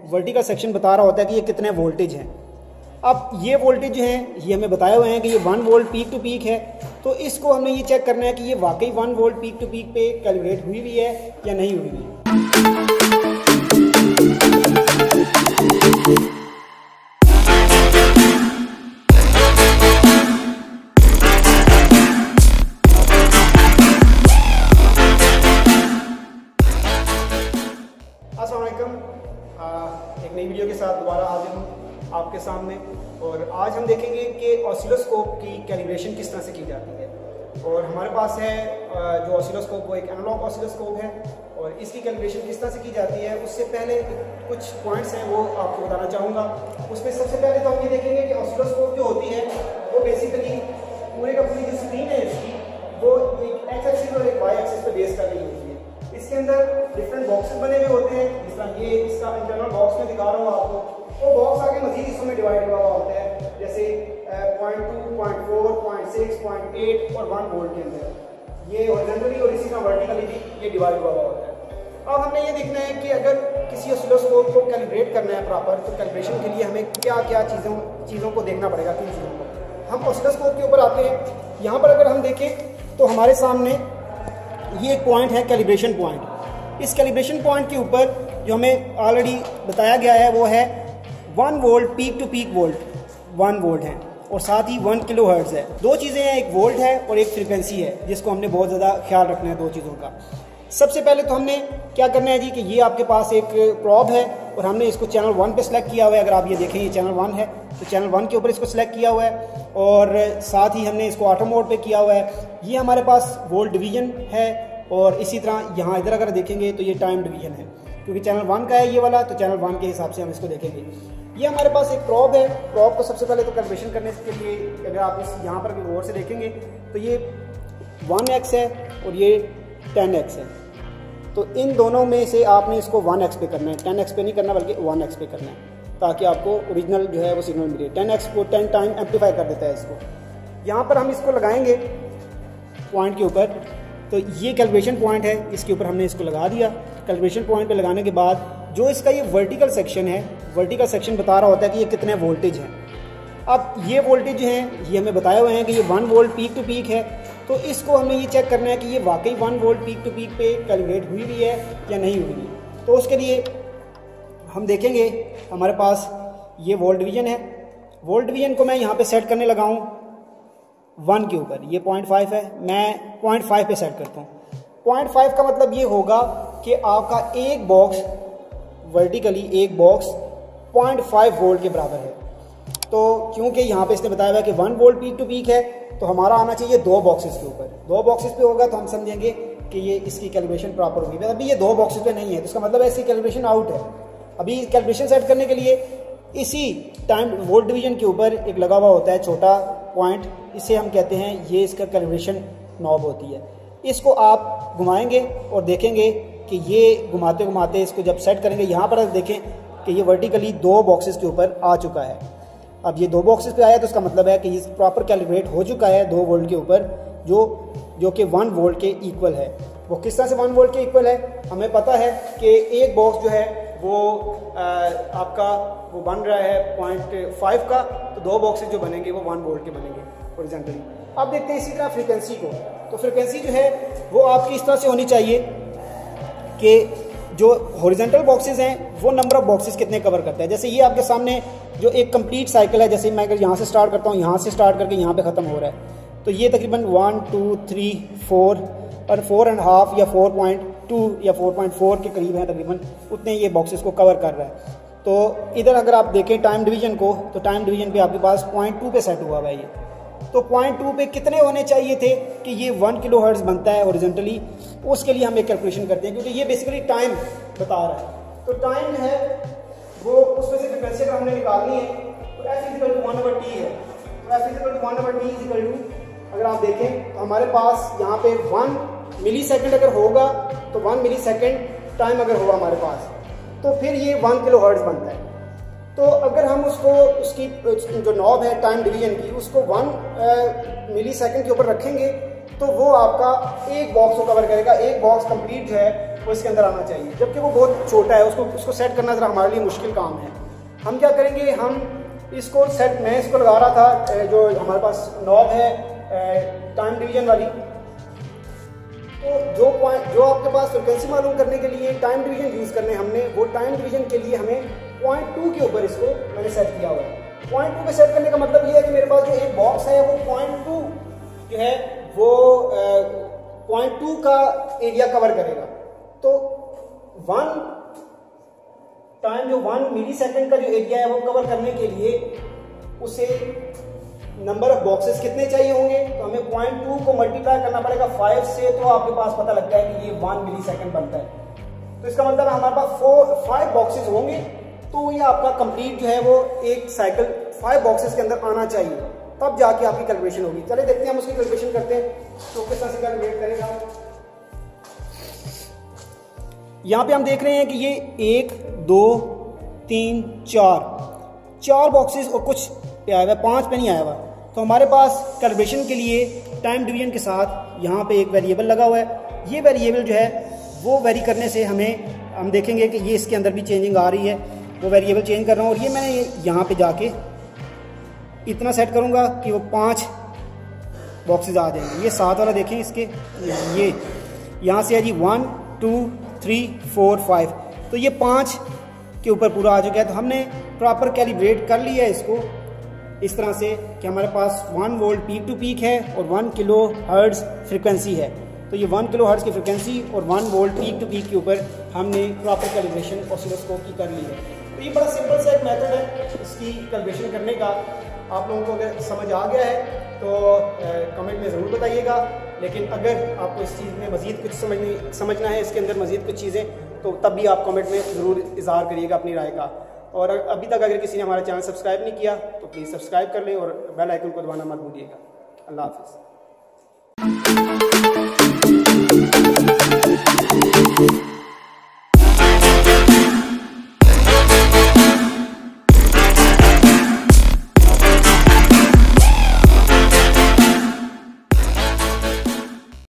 Vertical section बता रहा होता है कि ये कितने वोल्टेज हैं। अब ये वोल्टेज जो हैं ये हमें बताए हुए हैं कि ये 1 वोल्ट पीक टू पीक है, तो इसको हमने ये चेक करना है कि ये वाकई 1 वोल्ट पीक टू पीक पे कैलिब्रेट हुई हुई है या नहीं हुई हुई है। अस्सलाम वालेकुम, एक नई वीडियो के साथ दोबारा हाजिर हूँ आपके सामने। और आज हम देखेंगे कि ऑसिलोस्कोप की कैलिब्रेशन किस तरह से की जाती है। और हमारे पास है जो ऑसिलोस्कोप वो एक एनालॉग ऑसिलोस्कोप है और इसकी कैलिब्रेशन किस तरह से की जाती है। उससे पहले कुछ पॉइंट्स हैं वो आपको बताना चाहूँगा। उसमें सबसे पहले तो हम ये देखेंगे कि ऑसिलोस्कोप जो होती है वो बेसिकली पूरे का पूरी जो स्क्रीन है इसकी वो एक एक्स एक्सिस और एक वाई एक्सिस पर बेस कर रही होती है। इसके अंदर डिफरेंट बॉक्सेस बने हुए होते हैं, जिस तरह ये इसका इंटरनल बॉक्स में दिखा रहा हूँ आपको। वो बॉक्स आगे मजीद हिस्सों में डिवाइड हुआ होता है, जैसे 0.2, 0.4, 0.6, 0.8 और 1 वोल्ट के अंदर ये हॉरिजॉन्टली और इसी तरह वर्टिकली भी ये डिवाइड हुआ होता है। अब हमने ये देखना है कि अगर किसी ऑसिलोस्कोप को कैलिब्रेट करना है प्रॉपर, तो कैलिब्रेशन के लिए हमें क्या क्या चीज़ों को देखना पड़ेगा। किन चीज़ों को हम ऑसिलोस्कोप के ऊपर आते हैं। यहाँ पर अगर हम देखें तो हमारे सामने ये एक पॉइंट है कैलिब्रेशन पॉइंट। इस कैलिब्रेशन पॉइंट के ऊपर जो हमें ऑलरेडी बताया गया है वो है 1 volt peak to peak volt 1 volt है और साथ ही 1 किलो हर्ट्ज है। दो चीज़ें हैं, एक वोल्ट है और एक फ्रीक्वेंसी है, जिसको हमने बहुत ज़्यादा ख्याल रखना है दो चीज़ों का। सबसे पहले तो हमने क्या करना है जी कि ये आपके पास एक प्रॉब है और हमने इसको चैनल 1 पे सिलेक्ट किया हुआ है। अगर आप ये देखें ये चैनल 1 है तो चैनल 1 के ऊपर इसको सिलेक्ट किया हुआ है और साथ ही हमने इसको ऑटो मोड पे किया हुआ है। ये हमारे पास वोल्ट डिवीजन है और इसी तरह यहाँ इधर अगर देखेंगे तो ये टाइम डिवीजन है, क्योंकि चैनल 1 का है ये वाला, तो चैनल 1 के हिसाब से हम इसको देखेंगे। ये हमारे पास एक प्रॉब है। प्रॉब को सबसे पहले तो कैलिब्रेशन करने के लिए अगर आप इस यहाँ पर गौर से देखेंगे तो ये 1x है और ये 10x है। तो इन दोनों में से आपने इसको 1x पे करना है, 10x पे नहीं करना बल्कि 1x पे करना है, ताकि आपको ओरिजिनल जो है वो सिग्नल मिले। 10x को 10 टाइम एम्पलीफाई कर देता है इसको। यहाँ पर हम इसको लगाएंगे पॉइंट के ऊपर, तो ये कैलिब्रेशन पॉइंट है, इसके ऊपर हमने इसको लगा दिया। कैलिब्रेशन पॉइंट पे लगाने के बाद जो इसका ये वर्टिकल सेक्शन है, वर्टिकल सेक्शन बता रहा होता है कि ये कितने वोल्टेज हैं। अब ये वोल्टेज जो हैं ये हमें बताए हुए हैं कि ये 1 वोल्ट पीक टू पीक है, तो इसको हमें ये चेक करना है कि ये वाकई 1 वोल्ट पीक टू पीक पे कैलिब्रेट हुई हुई है या नहीं हुई हुई। तो उसके लिए हम देखेंगे हमारे पास ये वोल्ट डिवीजन है। वोल्ट डिवीजन को मैं यहाँ पे सेट करने लगा हूँ 1 के ऊपर। ये 0.5 है, मैं 0.5 पे सेट करता हूँ। 0.5 का मतलब ये होगा कि आपका एक बॉक्स वर्टिकली एक बॉक्स 0.5 वोल्ट के बराबर है। तो क्योंकि यहाँ पे इसने बताया हुआ है कि 1 वोल्ट पीक टू पीक है, तो हमारा आना चाहिए 2 बॉक्सेस के ऊपर। 2 बॉक्सेस पे होगा तो हम समझेंगे कि ये इसकी कैलिब्रेशन प्रॉपर होगी। अभी ये 2 बॉक्सेस पे नहीं है, तो इसका मतलब है इसकी कैलिब्रेशन आउट है। अभी कैलिब्रेशन सेट करने के लिए इसी टाइम वोल्ट डिवीजन के ऊपर एक लगा हुआ होता है छोटा पॉइंट, इसे हम कहते हैं ये इसका कैलिब्रेशन नॉब होती है। इसको आप घुमाएंगे और देखेंगे कि ये घुमाते घुमाते इसको जब सेट करेंगे, यहाँ पर देखें कि ये वर्टिकली 2 बॉक्सेस के ऊपर आ चुका है। अब ये 2 बॉक्सेस पे आया तो इसका मतलब है कि ये प्रॉपर कैलिब्रेट हो चुका है 2 वोल्ट के ऊपर, जो कि 1 वोल्ट के इक्वल है। वो किस तरह से 1 वोल्ट के इक्वल है, हमें पता है कि एक बॉक्स जो है वो आपका वो बन रहा है 0.5 का, तो 2 बॉक्सेस जो बनेंगे वो 1 वोल्ट के बनेंगे हॉरिजॉन्टली। अब देखते हैं इसी तरह फ्रीक्वेंसी को। तो फ्रीक्वेंसी जो है वो आपकी इस तरह से होनी चाहिए कि जो हॉरिजॉन्टल बॉक्सेस हैं वो नंबर ऑफ बॉक्सेस कितने कवर करता है। जैसे ये आपके सामने जो एक कंप्लीट साइकिल है, जैसे मैं अगर यहाँ से स्टार्ट करता हूँ, यहाँ से स्टार्ट करके यहाँ पे ख़त्म हो रहा है, तो ये तकरीबन 1 2 3 4 और 4.5 या 4.2 या 4.4 के करीब है तकरीबन, उतने ये बॉक्सेस को कवर कर रहा है। तो इधर अगर आप देखें टाइम डिवीजन को, तो टाइम डिवीजन पे आपके पास 0.2 पे सेट हुआ हुआ है ये। तो 0.2 पे कितने होने चाहिए थे कि ये 1 किलो हर्ट्ज बनता है हॉरिजॉन्टली, उसके लिए हम एक कैलकुलेशन करते हैं, क्योंकि ये बेसिकली टाइम बता रहा है। तो टाइम है वो उसमें से फ्रीक्वेंसी अगर हमने निकालनी है तो F=1/T है। तो F=1/T अगर आप देखें तो हमारे पास यहाँ पे 1 मिली सेकेंड अगर होगा तो 1 मिली सेकेंड टाइम अगर होगा हमारे पास, तो फिर ये 1 किलो हर्ट्ज बनता है। तो अगर हम उसको उसकी जो नॉब है टाइम डिवीजन की, उसको 1 मिली सेकेंड के ऊपर रखेंगे तो वो आपका एक बॉक्स को कवर करेगा। एक बॉक्स कंप्लीट जो है वो इसके अंदर आना चाहिए, जबकि वो बहुत छोटा है, उसको सेट करना ज़रा हमारे लिए मुश्किल काम है। हम क्या करेंगे, हम इसको सेट, मैं इसको लगा रहा था, जो हमारे पास नॉब है टाइम डिवीजन वाली, तो जो आपके पास फ्रिक्वेंसी मालूम करने के लिए टाइम डिवीजन यूज़ करने हमने, वो टाइम डिवीजन के लिए हमें 0.2 के ऊपर इसको मैंने सेट किया हुआ है। 0.2 पे सेट करने का मतलब ये है कि मेरे पास जो एक बॉक्स है वो 0.2 जो है वो 0.2 का एरिया कवर करेगा। तो 1 टाइम जो 1 मिली सेकेंड का जो एरिया है वो कवर करने के लिए उसे नंबर ऑफ बॉक्सेस कितने चाहिए होंगे, तो हमें 0.2 को मल्टीप्लाई करना पड़ेगा 5 से, तो आपके पास पता लगता है कि ये 1 मिली सेकेंड बनता है। तो इसका मतलब हमारे पास 5 बॉक्सेस होंगे, तो ये आपका कंप्लीट जो है वो एक साइकिल 5 बॉक्सेस के अंदर आना चाहिए, तब जाके आपकी कैलिब्रेशन होगी। चलिए देखते हैं हम उसकी कैलिब्रेशन करते हैं, तो किस तरह से कैलिब्रेट करेगा। यहाँ पे हम देख रहे हैं कि ये 1 2 3 4 बॉक्सेस और कुछ पे आया हुआ है, 5 पे नहीं आया हुआ। तो हमारे पास कैलिब्रेशन के लिए टाइम डिवीजन के साथ यहाँ पे एक वेरिएबल लगा हुआ है। ये वेरिएबल जो है वो वेरी करने से हम देखेंगे कि ये इसके अंदर भी चेंजिंग आ रही है, वो वेरिएबल चेंज कर रहा हूँ। और ये मैंने यहाँ पे जाके इतना सेट करूँगा कि वो 5 बॉक्सेस आ जाएंगे। ये 7 वाला देखें, इसके ये यहाँ से है जी 1 2 3 4 5, तो ये 5 के ऊपर पूरा आ चुका है। तो हमने प्रॉपर कैलिब्रेट कर लिया है इसको इस तरह से कि हमारे पास 1 वोल्ट पीक टू पीक है और 1 किलो हर्ट्ज फ्रिक्वेंसी है। तो ये 1 किलो हर्ट्ज की फ्रिक्वेंसी और 1 वोल्ट पीक टू पीक के ऊपर हमने प्रॉपर कैलिब्रेशन ऑसिलोस्कोप की कर ली है। तो ये बड़ा सिंपल सा एक मेथड है इसकी कैलिब्रेशन करने का। आप लोगों को अगर समझ आ गया है तो कमेंट में ज़रूर बताइएगा, लेकिन अगर आपको इस चीज़ में मज़ीद कुछ समझना है, इसके अंदर मज़ीद कुछ चीज़ें, तो तब भी आप कमेंट में ज़रूर इज़हार करिएगा अपनी राय का। और अभी तक अगर किसी ने हमारा चैनल सब्सक्राइब नहीं किया तो प्लीज़ सब्सक्राइब कर लें और बेल आइकन को दबाना मत भूलिएगा। अल्लाह हाफ़िज़।